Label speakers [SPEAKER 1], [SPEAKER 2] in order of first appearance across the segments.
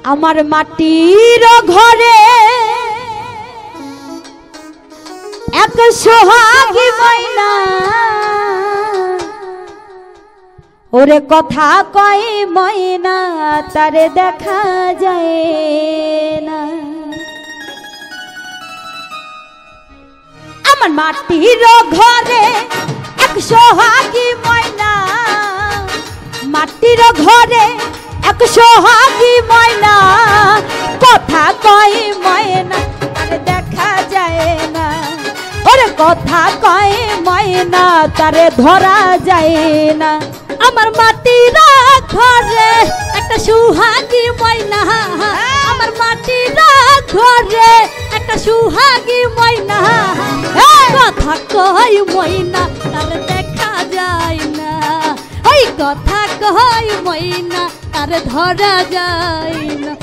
[SPEAKER 1] আমার মাটির ঘরে এক সোহাগী ময়না ওরে কথা কয় ময়না তারে দেখা যায় না। আমার মাটির ঘরে এক সোহাগী ময়না, মাটির ঘরে এক সোহাগী ময়না কথা কয় ময়না তারে দেখা যায় না। ওরে কথা কয় ময়না তারে ধরা যায় না। আমার মাটির ঘরে একটা সোহাগী ময়না, আমার মাটির ঘরে একটা সোহাগী ময়না কথা কয় ময়না তারে দেখা যায় না। ওই কথা কয় ময়না তারে ধরা যায় না।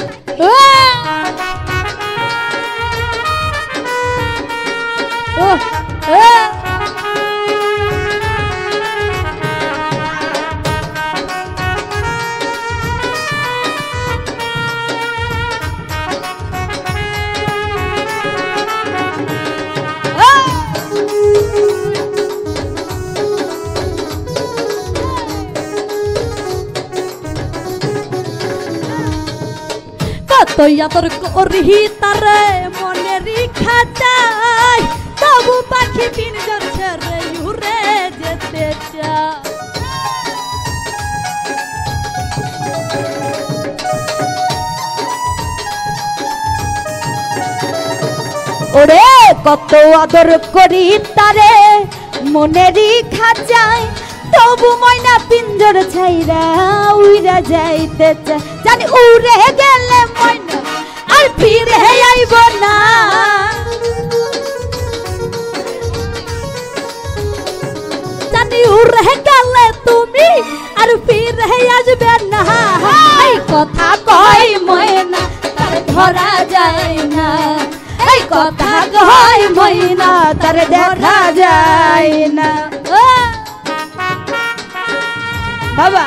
[SPEAKER 1] কতই আদর করি তারে মনে রেখা যায়, তবু পাখি পিঞ্জর ছেড়ে উড়ে যেতে চায়। ওরে কত আদর করি তারে মনে রেখা যায়, তবু ময়না পিঞ্জর ছাইরা উইরা যাইতে চায়। জানি উড়ে গেলে ময়না আর ফিরে আইব না, জানি উড়ে গেলে তুমি আর ফিরে আসবে না। এই কথা কয় ময়না তার ধরা যায় না, এই কথা কয় ময়না তার দেখা যায় না। বাবা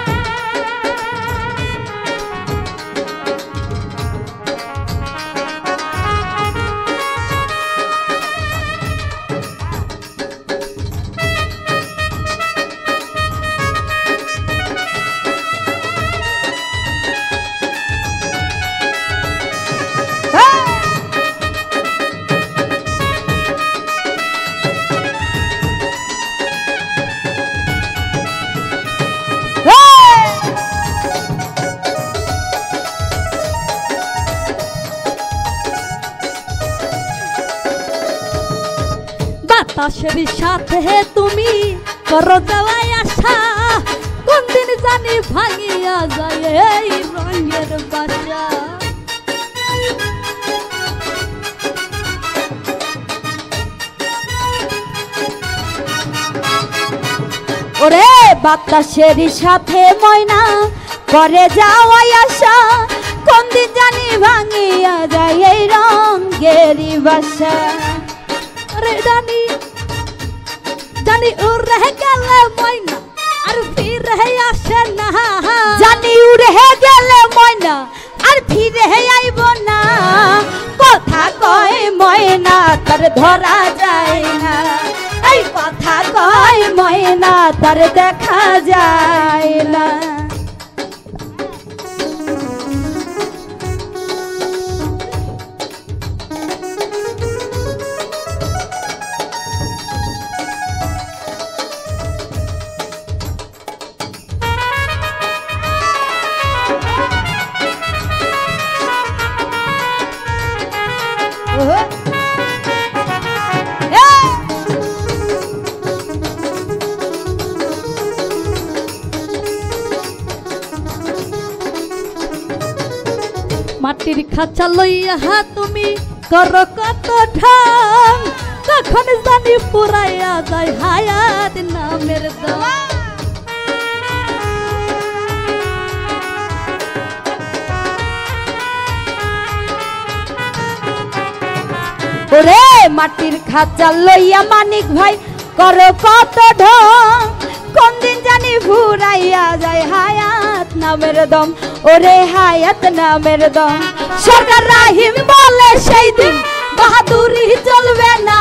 [SPEAKER 1] বাতাসের সাথে তুমি করো যাওয়াই আশা, কোন দিন জানি ভাঙিয়া যায় এই রঙের বাসা। ওরে বাতাসের সাথে ময়না করে যাওয়াই আশা, কোন দিন জানি ভাঙিয়া যায় এই রঙের বাসা। জানি জানি উড়ে গেলে ময়না আর ফিরে আসে না, জানি উড়ে গেলে ময়না আর ফিরে আইব না। কথা কয় ময়না তার ধরা যায় না, এই কথা কয় ময়না তার দেখা যায় না। মাটির খাঁচা লইয়া তুমি করো কত ঢং, কখন জানি পুরাইয়া যায় হায়াত নামের দম। ওরে মাটির খাঁচা লইয়া মানিক ভাই করো কত ঢং, কোন দিন জানি পুরাইয়া যায় হায়াত নামের দম ওরে হায়াত নামের দম সরকার রাহিম বলে সেই দিন বাহাদুরি চলবে না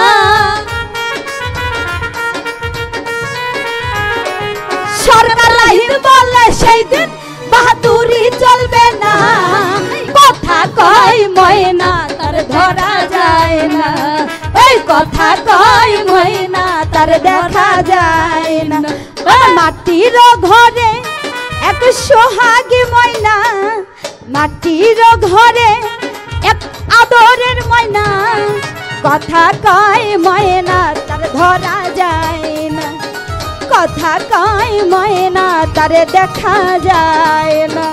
[SPEAKER 1] সরকার রাহিম বলে সেই দিন বাহাদুরি চলবে না কথা কয় ময়না তার ধরা যায় না এই কথা কয় ময়না তার দেখা যায় না মাটির ঘরে এক সোহাগী ময়না মাটির ঘরে এক আদরের ময়না কথা কয় ময়না তার ধরা যায় না কথা কয় ময়না তার দেখা যায় না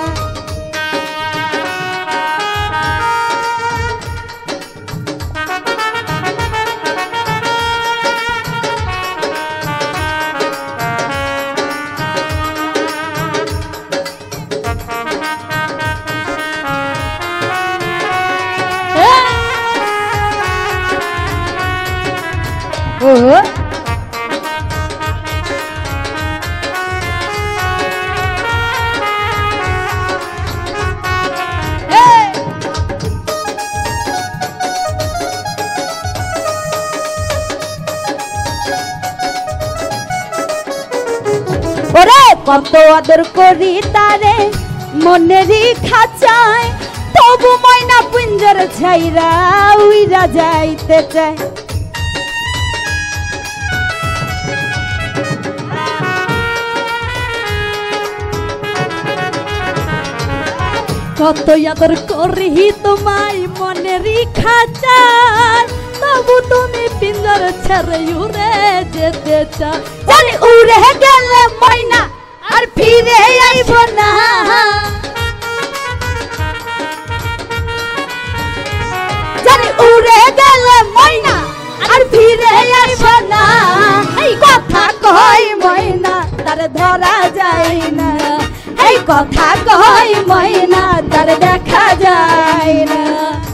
[SPEAKER 1] ওরে কত আদর করি তারে মনেরই খাঁচায় তবু ময়না পিঞ্জর ছাইরা উইরা যাইতে চায় কত আদর করি তোমায় মনেরই খাঁচায় তবু তুমি পিঞ্জর ছেড়ে উড়ে যেতে চাও জানি উড়ে গেলে ময়না আর ফিরে আইব না জানি উড়ে গেলে ময়না আর ফিরে আইব না এই কথা কয় ময়না তার ধরা যায় না এই কথা কয় ময়না তার দেখা যায় না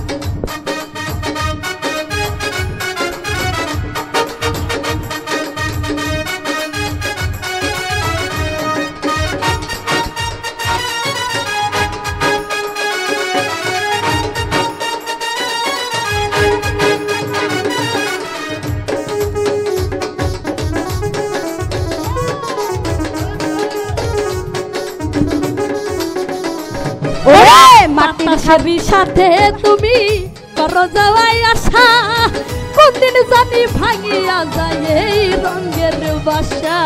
[SPEAKER 1] মাটির হাবির সাথে তুমি করো যাওয়াই আশা কোনদিন জানি ভাঙিয়া যায় এই রঙের বাসা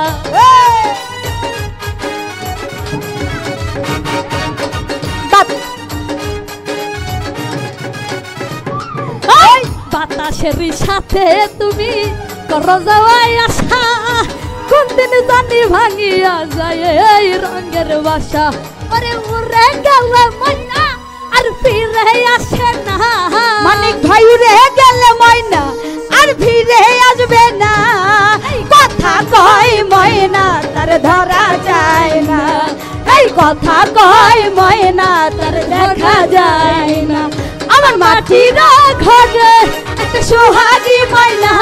[SPEAKER 1] বাতাসের সাথে তুমি করো যাওয়াই আশা কোনদিন জানি ভাঙিয়া যায় এই রঙের বাসা ওরে উড়ে গেলে ময়না আর ফিরে আসে না মানিক ভাই উড়ে গেলে ময়না আর ফিরে আসবে না কথা কয় ময়না তার ধরা যায় না এই কথা কয় ময়না তার দেখা যায় না আমার মাটির ঘরে একটা সোহাগী ময়না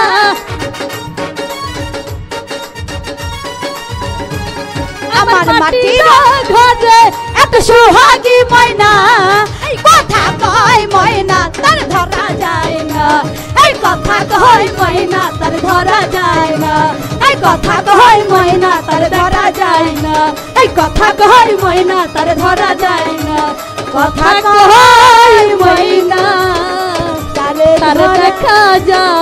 [SPEAKER 1] আমার মাটির ঘরে এক সোহাগী ময়না কথা কয় ময়না তার ধরা যায় না এই কথা কয় ময়না তার ধরা যায় না এই কথা কয় ময়না তার ধরা যায় না এই কথা কয় ময়না তার ধরা যায় না কথা কয় ময়না তার দেখা যায়